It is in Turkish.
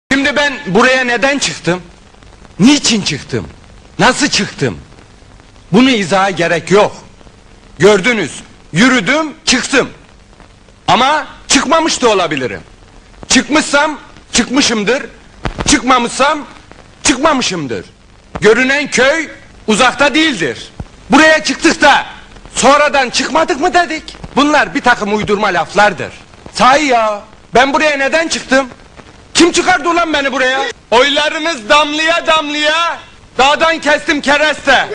Şimdi ben buraya neden çıktım? Niçin çıktım? Nasıl çıktım? Bunu izaha gerek yok. Gördünüz, yürüdüm, çıktım. Ama çıkmamış da olabilirim. Çıkmışsam çıkmışımdır. Çıkmamışsam çıkmamışımdır. Görünen köy uzakta değildir. Buraya çıktık da sonradan çıkmadık mı dedik? Bunlar bir takım uydurma laflardır. Sahi ya, ben buraya neden çıktım? Kim çıkardı ulan beni buraya? Oylarınız damlaya damlaya dağdan kestim kereste.